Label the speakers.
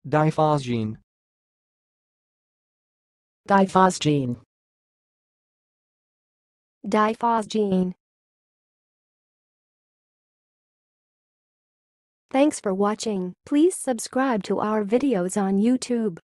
Speaker 1: diphosgene,
Speaker 2: diphosgene,
Speaker 3: diphosgene. Thanks for watching. Please subscribe to our videos on YouTube.